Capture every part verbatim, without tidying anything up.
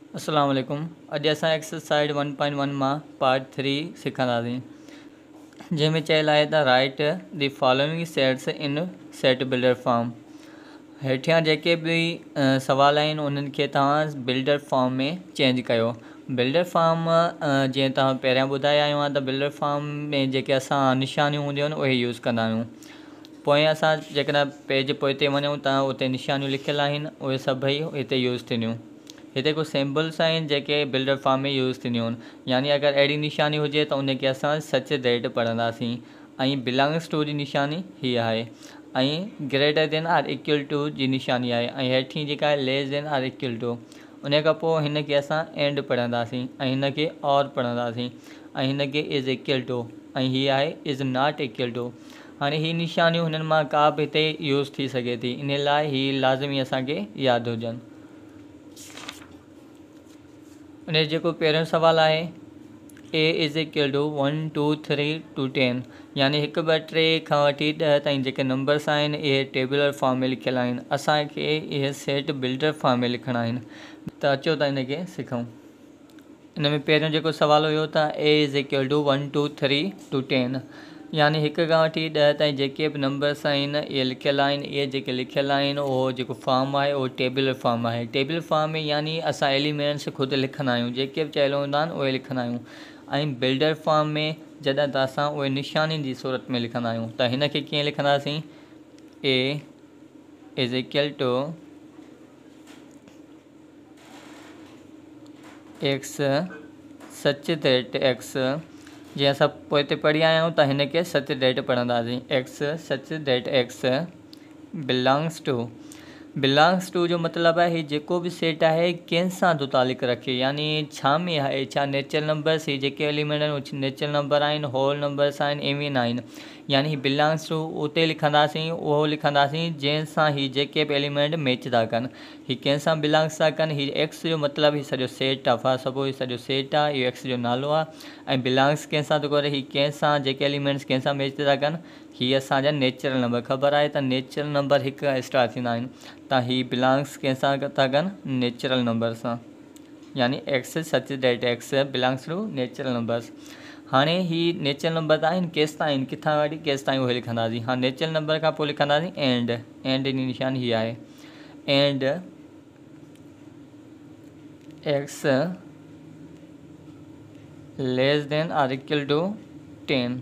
अस्सलाम वालेकुम। अॼु असां एक्सरसाइज वन पॉइंट वन मां पार्ट थ्री सिखंदासीं, जंहिंमें चयल आहे त write the following sets in set builder form. हेठियां जेके बि सवाल आहिनि उन्हनि खे तव्हां बिल्डर फॉर्म में चेंज कयो। बिल्डर फॉर्म जीअं तव्हां पहिरियां ॿुधाया आहियूं आहे त बिल्डर फॉर्म में जेके असां निशानियूं हूंदियूं आहिनि उहे यूज़ कंदा आहियूं। पोइ असां जेकॾहिं पेज पोइ ते वञूं त उते निशानियूं लिखियलु आहिनि, उहे सभई हिते यूज़ थींदियूं। हिते कुझु सिम्बल्स आहिनि जेके बिल्डर फॉर्म में यूज़ थींदियूं आहिनि, यानी अगरि अहिड़ी निशानी हुजे त उनखे असां सच दैट पढ़ंदासीं। ऐं बिलोंग्स टू जी निशानी हीअ आहे, ऐं greater than or equal to जी निशानी आहे, ऐं हेठि जेका आहे less than or equal to. उन खां पोइ हिन खे असां एंड पढ़ंदासीं, ऐं हिन खे और पढ़ंदासीं, ऐं हिन खे इज़ इक्वल टू, ऐं हीअ आहे इज़ नॉट इक्वल टू। हाणे हीअ निशानियूं हिननि मां का बि हिते यूज़ थी सघे थी, इन लाइ हीअ लाज़मी असांखे यादि हुजनि। उन जेको पहिरियों सुवालु आहे A is equal to one two three to ten, यानी हिकु ॿ टे खां वठी ॾह ताईं जेके नंबर्स आहिनि इहे टेबुलर फॉर्म में लिखियलु आहिनि। असांखे इहे सेट बिल्डर फॉर्म में लिखणा आहिनि, त अचो त इनखे सिखूं। इन में पहिरियों जेको सुवालु हुयो त A is equal to one two three to ten, यानी हिकु खां वठी ॾह ताईं जेके बि नंबर्स आहिनि इहे लिखियलु आहिनि। इहे जेके लिखियलु आहिनि उहो जेको फॉर्म आहे उहो टेबुलर फॉर्म आहे। टेबुलर फॉर्म में यानी असां एलिमेंट्स ख़ुदि लिखंदा आहियूं, जेके बि चयल हूंदा आहिनि उहे लिखंदा आहियूं। ऐं बिल्डर फॉर्म में जॾहिं त असां उहे निशानियुनि जी सूरत में लिखंदा आहियूं। त हिन खे कीअं लिखंदासीं? A is equal to x such that x, जीअं असां पोइ ते पढ़ी आया आहियूं त हिन खे सच दैट पढ़ंदासीं। X such that x belongs to. Belongs to जो मतिलबु आहे हीउ जेको बि सेट आहे कंहिंसां थो तालुक़ु रखे, यानी छा में आहे, छा नेचुरल नंबर्स, हीअ जेके एलिमेंट आहिनि उहे नेचुरल नंबर आहिनि, होल नंबर्स आहिनि, इवन आहिनि, यानी हीउ बिलोंग्स टू उते लिखंदासीं, उहो लिखंदासीं जंहिंसां हीअ जेके बि एलिमेंट मैच था कनि। हीअ कंहिंसां बिलोंग्स था कनि, हीअ एक्स जो मतिलबु हीअ सॼो सेट आहे, फॉर सपोज हीअ सॼो सेट आहे, इहो एक्स जो नालो आहे। ऐं बिलोंग्स कंहिंसां थो करे, हीअ कंहिंसां जेके एलिमेंट्स कंहिंसां मैच था कनि, हीअ असांजा नेचुरल नंबर। ख़बर आहे त नेचुरल नंबर हिकु खां स्टार्ट थींदा आहिनि, त हीअ बिलोंग्स कंहिंसां था कनि, नेचुरल नंबर सां, यानी x such that x belongs to natural numbers. हाणे ही नेचुरल नंबर आहिनि केसि ताईं, किथां वठी केसि ताईं उहे लिखंदासीं। हा, नेचुरल नंबर खां पोइ लिखंदासीं एंड। एंड जी निशानी हीअ आहे, and x less than or equal to ten.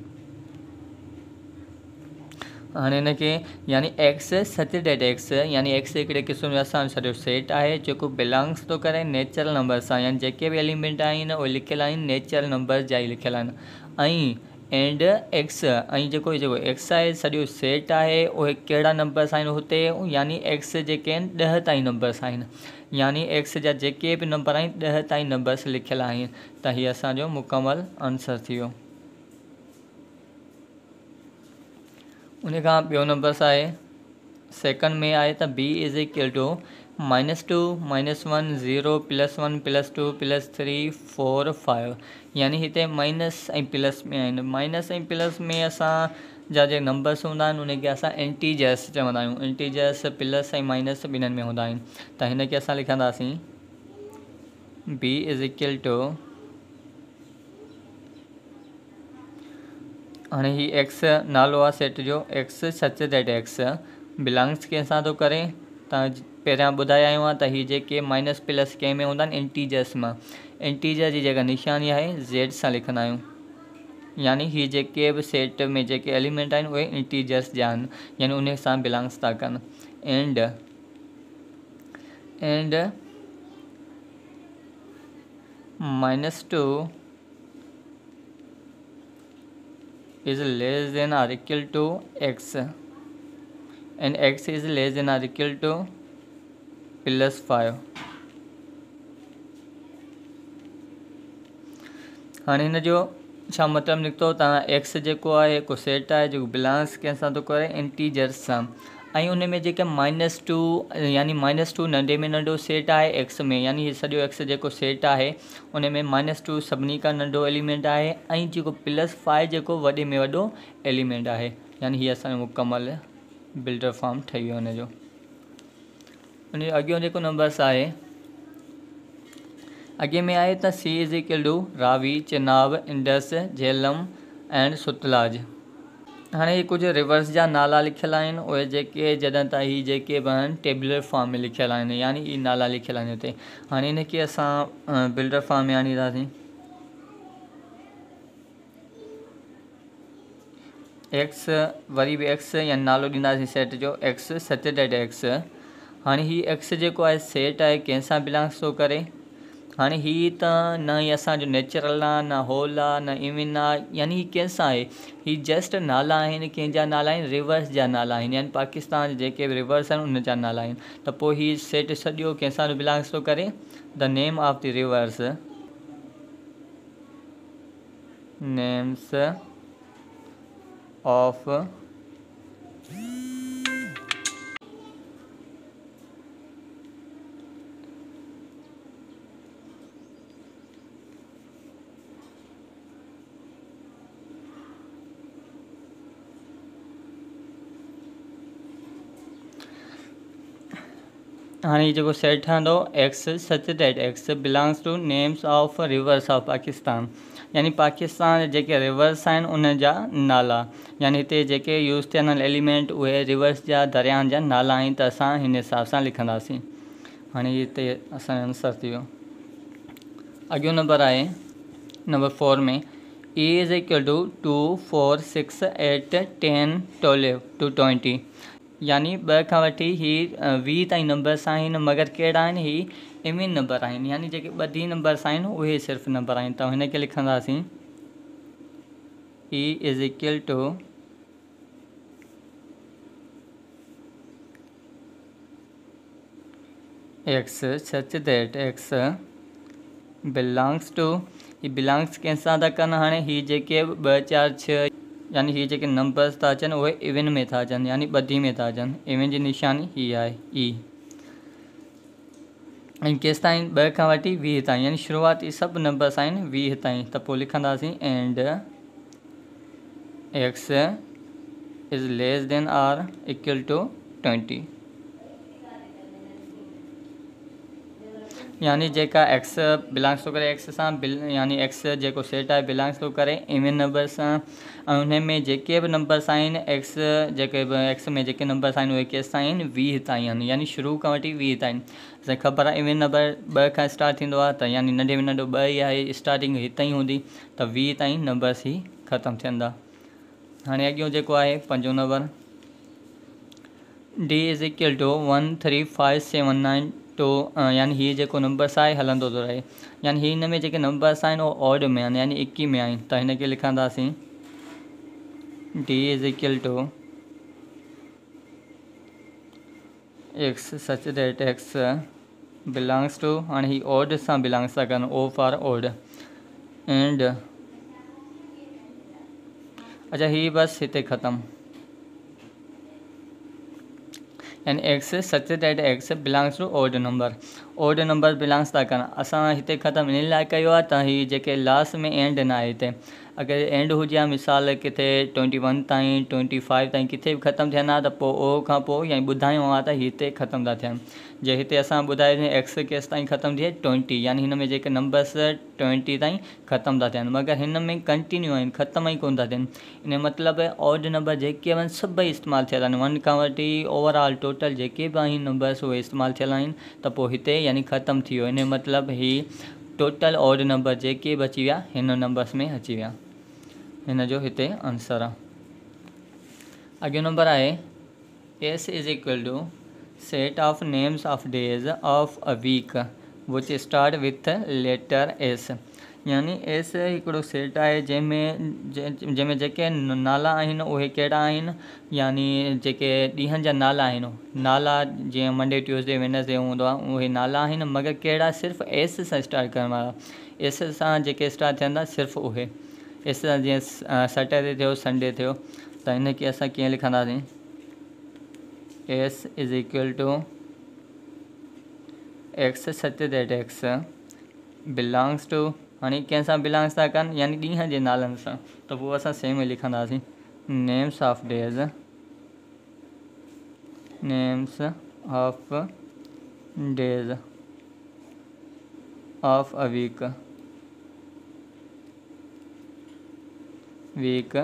हाणे हिन खे यानी एक्स सच दैट एक्स, यानी एक्स हिकिड़े क़िस्म जो असांजो सॼो सेट आहे जेको बिलोंग्स थो करे नेचुरल नंबर सां, यानी जेके बि एलिमेंट आहिनि उहे लिखियलु आहिनि नेचुरल नंबर जा ई लिखियलु आहिनि। ऐं एंड एक्स, ऐं जेको जेको एक्स आहे सॼो सेट आहे, उहे कहिड़ा नंबर्स आहिनि हुते, यानी एक्स जेके आहिनि ॾह ताईं नंबर्स आहिनि, यानी एक्स जा जेके बि नंबर आहिनि ॾह ताईं नंबर्स लिखियलु आहिनि। त हीअ असांजो मुकमल आंसर थी वियो। उन खां ॿियो नंबर्स आहे, सेकंड में आहे त B is equal to minus two minus one zero plus one plus two plus three four five, यानी हिते माइनस ऐं प्लस में आहिनि। माइनस ऐं प्लस में असां जा जेके नंबर्स हूंदा आहिनि उनखे असां इंटीजर्स चवंदा आहियूं। इंटीजर्स प्लस ऐं माइनस ॿिन्हिनि में हूंदा आहिनि, त हिन खे असां लिखंदासीं बी इज़ इक्वल टू, हाणे ही एक्स नालो आहे सेट जो, x such that x belongs कंहिंसां थो करे, तव्हां पहिरियां ॿुधाया आहियूं आहे त हीअ जेके माइनस प्लस कंहिं में हूंदा आहिनि, इंटीजर्स मां। इंटीजर जी जेका निशानी आहे ज़ेड सां लिखंदा आहियूं, यानी हीअ जेके बि सेट में जेके एलिमेंट आहिनि उहे इंटीजर्स जा आहिनि, यानी उन सां बिलोंग्स था कनि। And and minus two is less than or equal to x and x is less than or equal to plus five. हाणे हिन जो छा मतिलबु निकितो, तव्हां एक्स जेको आहे हिकु सेट आहे जेको बिलोंग्स कंहिंसां थो करे, इंटीजर्स सां। ऐं उन में जेके माइनस टू, यानी माइनस टू नंढे में नंढो सेट आहे एक्स में, यानी हीअ सॼो एक्स जेको सेट आहे उन में माइनस टू सभिनी खां नंढो एलिमेंट आहे, ऐं जेको प्लस फाइव जेको वॾे में वॾो एलिमेंट आहे, यानी हीअ असांजो मुकमल बिल्डर फॉर्म ठही वियो हुनजो। उन जो अॻियो जेको नंबर्स आहे अॻे में आहे त C is equal to Ravi, Chenab, Indus, Jhelum and Sutlej. हाणे कुझु रिवर्स जा नाला लिखियल आहिनि, उहे जेके जॾहिं त ही जेके बि आहिनि टेबुलर फॉर्म में लिखियल आहिनि, यानी ही नाला लिखियल आहिनि हुते। हाणे हिनखे असां बिल्डर फॉर्म में आणींदासीं। एक्स वरी बि एक्स यानी नालो ॾींदासीं सेट जो एक्स सचेडेड एक्स। हाणे ही एक्स जेको आहे सेट आहे कंहिंसां बिलोंग्स थो करे। हाणे ही त न ई असांजो नेचुरल आहे, न होल आहे, न इवन आहे, यानी ही कंहिंसां आहे, ही जस्ट नाला आहिनि, कंहिंजा नाला आहिनि रिवर्स जा नाला आहिनि, यानी पाकिस्तान जेके बि रिवर्स आहिनि उन जा नाला आहिनि। त पोइ ही सेट सॼो कंहिंसां बिलोंग्स थो करे, the name of the rivers, names of हाणे जेको सेट ठहंदो x such that x belongs to names of rivers of Pakistan, यानी पाकिस्तान जेके रिवर्स आहिनि उन जा नाला, यानी हिते जेके यूज़ थियल एलिमेंट उहे रिवर्स जा दरियाहनि जा नाला आहिनि, त असां हिन हिसाब सां लिखंदासीं। हाणे हिते असांजो आंसर थी वियो। अॻियो नंबर आहे नंबर फोर में E is equal to two four six eight ten twelve to twenty, यानी ॿ खां वठी ही वीह ताईं नंबर्स आहिनि, मगर कहिड़ा आहिनि ही इवन नंबर आहिनि, यानी जेके ॿधी नंबर्स आहिनि उहे सिर्फ़ु नंबर आहिनि। त हिनखे लिखंदासीं E is equal to x such that x belongs to, ही बिलोंग्स कंहिंसां था कनि, हाणे ही जेके ॿ चारि छह यानी ही जेके नंबर्स था अचनि उहे इवन में था अचनि, यानी ॿधी में था अचनि। इवन जी निशानी ही आहे ई, ऐं केसि ताईं ॿ खां वठी वीह ताईं, यानी शुरूआती सभु नंबर्स आहिनि वीह ताईं। त पोइ लिखंदासीं and x is less than or equal to twenty, यानी जेका एक्स बिलोंग्स थो करे एक्स सां बिल, यानी एक्स जेको सेट आहे बिलोंग्स थो करे इवन नंबर सां, ऐं हुन में जेके बि नंबर्स आहिनि एक्स जेके बि एक्स में जेके नंबर्स आहिनि उहे केसि ताईं आहिनि वीह ताईं आहिनि, यानी शुरू खां वठी वीह ताईं। असांखे ख़बर आहे इवन नंबर ॿ खां स्टार्ट थींदो आहे, त यानी नंढे में नंढो ॿ ई आहे, स्टार्टिंग हितां ई हूंदी, त वीह ताईं नंबर्स ई ख़तमु थियंदा। हाणे अॻियो जेको आहे पंजो number D is equal to one three five seven nine to, यानी हीअ जेको नंबर्स आहे हलंदो थो रहे, यानी ही हिन में जेके नंबर्स आहिनि उहे ऑड में आहिनि, यानी इकी में आहिनि। त हिनखे लिखंदासीं D is equal to x such that x belongs to, हाणे ही ऑड सां बिलोंग्स था कनि, ओ फॉर ऑड, एंड अच्छा ही बस हिते ख़तमु, यानी x such that x belongs to odd number, odd number belongs था कनि। असां हिते ख़तमु इन लाइ कयो आहे त हीअ जेके लास्ट में एंड न आहे हिते, अगरि एंड हुजे हा मिसाल किथे ट्वेंटी वन ताईं ट्वेंटी फाइव ताईं किथे बि ख़तमु थियनि हा, त पोइ ओ खां पोइ या ॿुधायूं हा त हिते ख़तमु था थियनि। जे हिते असां ॿुधायोसीं एक्स केसि ताईं ख़तमु थिए ट्वेंटी, यानी हिन में जेके नंबर्स ट्वेंटी ताईं ख़तमु था थियनि, मगर हिन में कंटिन्यू आहिनि, ख़तमु ई कोन था थियनि। इन मतिलबु ऑड नंबर जेके आहिनि सभई इस्तेमालु थियल आहिनि, वन खां वठी ओवरऑल टोटल जेके बि आहिनि नंबर्स उहे इस्तेमालु थियल आहिनि, त पोइ हिते यानी ख़तमु थी वियो। इन मतिलबु ही टोटल ऑड नंबर जेके बि अची विया हिन नंबर्स में अची विया, हिन जो हिते आंसर आहे। अॻियो नंबर आहे S is equal to set of names of days of a week which start with letter S, यानी एस हिकिड़ो सेट आहे जंहिंमें जंहिंमें जेके नाला आहिनि उहे कहिड़ा आहिनि, यानी जेके ॾींहंनि जा नाला आहिनि, नाला जीअं मंडे ट्यूसडे वेनसडे हूंदो आहे उहे नाला आहिनि, मगर कहिड़ा सिर्फ़ु एस सां स्टार्ट करण वारा, एस सां जेके स्टार्ट थियंदा सिर्फ़ु उहे एस सां, जीअं सैटरडे थियो संडे थियो। त हिनखे असां कीअं लिखंदासीं S is equal to x such that x belongs to, हाणे कंहिंसां बिलोंग्स था कनि, यानी ॾींहं जे नालनि सां, त पोइ असां सेम में लिखंदासीं names of days, names of days of a week week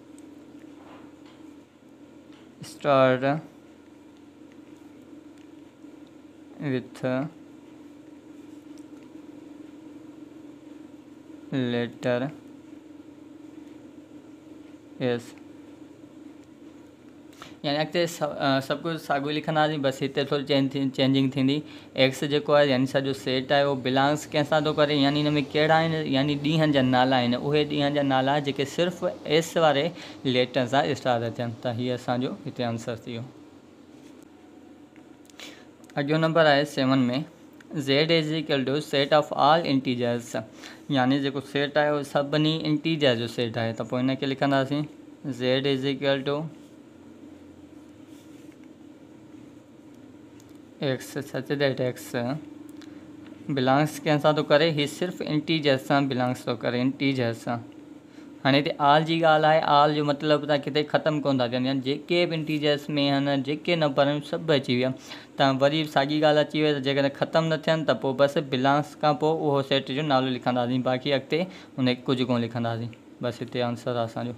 start with letter S. यानी अॻिते सभु कुझु साॻियो लिखंदासीं, बसि हिते थोरी चेंज चेंजिंग थींदी। एक्स जेको आहे यानी सॼो सेट आहे उहो बिलोंग्स कंहिंसां थो करे, यानी हिन में कहिड़ा आहिनि, यानी ॾींहंनि जा नाला आहिनि, उहे ॾींहंनि जा नाला जेके सिर्फ़ु एस वारे लेटर सां स्टार्ट थियनि। त हीअ असांजो हिते आंसर थी वियो। अॻियो नंबर आहे सेवन में, Z is equal to set of all integers. यानी जेको सेट आहे उहो सभिनी इंटीजर जो सेट आहे। त पोइ हिनखे लिखंदासीं Z is equal to x such that x belongs कंहिंसां थो करे, हीअ सिर्फ़ु इंटीजर्स सां बिलोंग्स थो करे, इंटीजर्स सां। हाणे हिते आल जी ॻाल्हि आहे, आल जो मतिलबु त किथे ख़तमु कोन था थियनि, यानी जेके बि इंटीजर्स में आहिनि, जेके नंबर आहिनि सभु अची विया। त वरी साॻी ॻाल्हि अची वई त जेकॾहिं ख़तमु न थियनि त पोइ बसि बिलोंग्स खां पोइ उहो सेट जो नालो लिखंदासीं, बाक़ी अॻिते हुन कुझु कोन लिखंदासीं। बसि हिते आंसर आहे असांजो।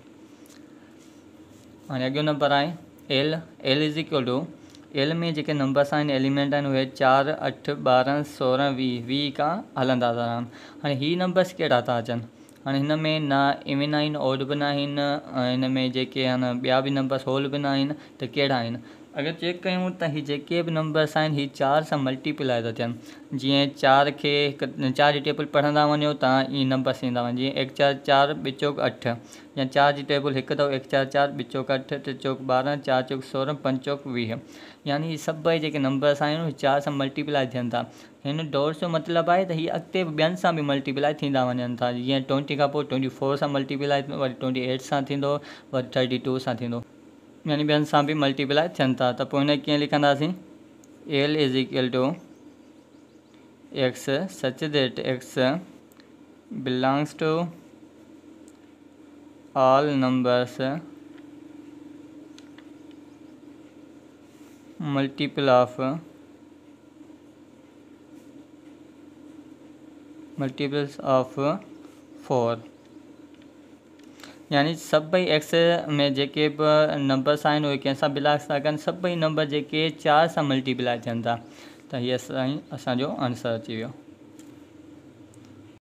हाणे अॻियो नंबर आहे L. L is equal to, L में जेके नंबर्स आहिनि, एलिमेंट आहिनि, उहे चारि अठ ॿारहं सोरहं वीह वीह खां हलंदा था रहनि। हाणे हीअ नंबर्स कहिड़ा था अचनि? हाणे हिन में न इवन आहिनि, ऑड बि न आहिनि, हिन में जेके आहिनि ॿिया बि नंबर्स होल बि न आहिनि, त कहिड़ा आहिनि? अगरि चेक कयूं त हीअ जेके बि नंबर्स आहिनि हीअ चारि सां मल्टीप्लाए था थियनि। जीअं चारि खे हिकु चारि जी टेबल पढ़ंदा वञो त इहे नंबर्स ईंदा वञनि, जीअं हिकु चारि चारि ॿ चौक अठ, या चारि जी टेबल हिकु अथव हिकु चारि चारि ॿ चौक अठ टे चौक ॿारहं चारि चौक सोरहं पंज चौक वीह। यानी सभई जेके नंबर्स आहिनि उहे चारि सां मल्टीप्लाए थियनि था। हिन डॉट्स जो मतिलबु आहे त हीअ अॻिते ॿियनि सां बि मल्टीप्लाए थींदा वञनि था। जीअं ट्वेंटी खां पोइ ट्वेंटी फोर सां मल्टीप्लाए, वरी ट्वेंटी एट सां थींदो, वरी थर्टी टू सां थींदो, यानी ॿियनि सां बि मल्टीप्लाए थियनि था। त पोइ हिन कीअं लिखंदासीं? L is equal to x such that x belongs to all numbers multiple of multiples of four. यानी सभई एक्स में जेके बि नंबर्स आहिनि उहे कंहिंसां बिलोंग्स था कनि, सभई नंबर जेके चारि सां मल्टीप्लाए थियनि था। त हीअ असां असांजो आंसर अची वियो।